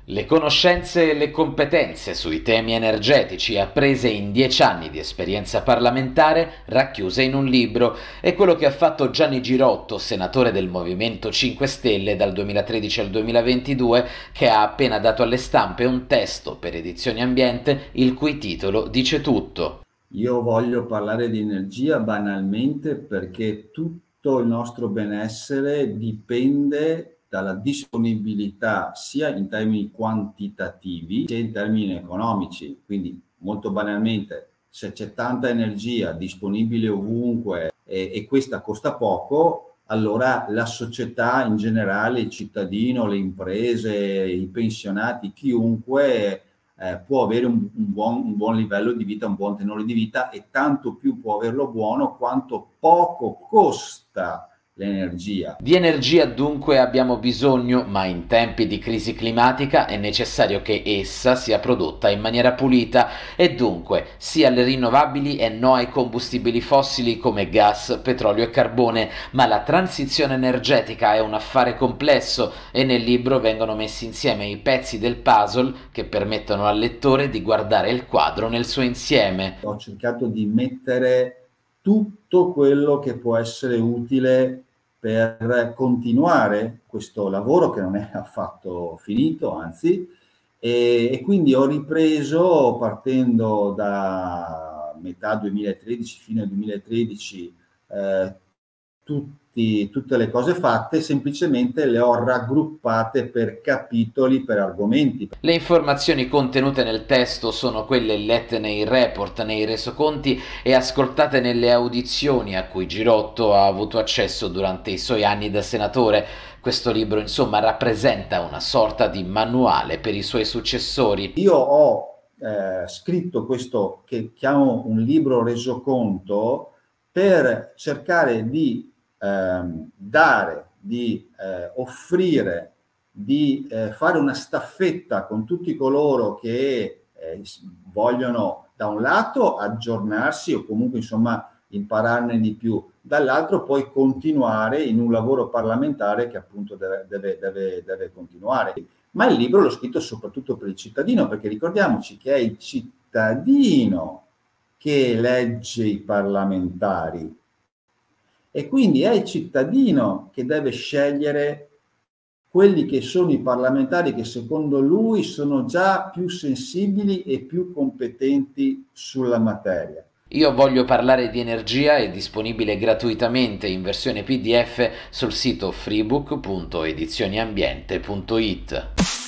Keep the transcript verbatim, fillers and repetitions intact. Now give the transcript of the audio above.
Le conoscenze e le competenze sui temi energetici apprese in dieci anni di esperienza parlamentare racchiuse in un libro è quello che ha fatto Gianni Girotto, senatore del Movimento cinque Stelle dal duemilatredici al duemilaventidue, che ha appena dato alle stampe un testo per Edizioni Ambiente il cui titolo dice tutto. Io voglio parlare di energia banalmente perché tutto il nostro benessere dipende dalla disponibilità sia in termini quantitativi sia in termini economici. Quindi molto banalmente, se c'è tanta energia disponibile ovunque e, e questa costa poco, allora la società in generale, il cittadino, le imprese, i pensionati, chiunque eh, può avere un, un, buon, un buon livello di vita, un buon tenore di vita, e tanto più può averlo buono quanto poco costa l'energia. Di energia dunque abbiamo bisogno, ma in tempi di crisi climatica è necessario che essa sia prodotta in maniera pulita e dunque sì alle rinnovabili e no ai combustibili fossili come gas, petrolio e carbone, ma la transizione energetica è un affare complesso e nel libro vengono messi insieme i pezzi del puzzle che permettono al lettore di guardare il quadro nel suo insieme. Ho cercato di mettere tutto quello che può essere utile per continuare questo lavoro che non è affatto finito, anzi, e, e quindi ho ripreso partendo da metà duemilatredici fino al duemilatredici eh, tutti, tutte le cose fatte, semplicemente le ho raggruppate per capitoli, per argomenti. Le informazioni contenute nel testo sono quelle lette nei report, nei resoconti e ascoltate nelle audizioni a cui Girotto ha avuto accesso durante i suoi anni da senatore. Questo libro, insomma, rappresenta una sorta di manuale per i suoi successori. Io ho eh, scritto questo che chiamo un libro resoconto per cercare di ehm, dare, di eh, offrire, di eh, fare una staffetta con tutti coloro che eh, vogliono da un lato aggiornarsi o comunque insomma impararne di più, dall'altro poi continuare in un lavoro parlamentare che appunto deve, deve, deve, deve continuare. Ma il libro l'ho scritto soprattutto per il cittadino, perché ricordiamoci che è il cittadino che elegge i parlamentari e quindi è il cittadino che deve scegliere quelli che sono i parlamentari che secondo lui sono già più sensibili e più competenti sulla materia. Io voglio parlare di energia è disponibile gratuitamente in versione P D F sul sito freebook punto edizioni ambiente punto it.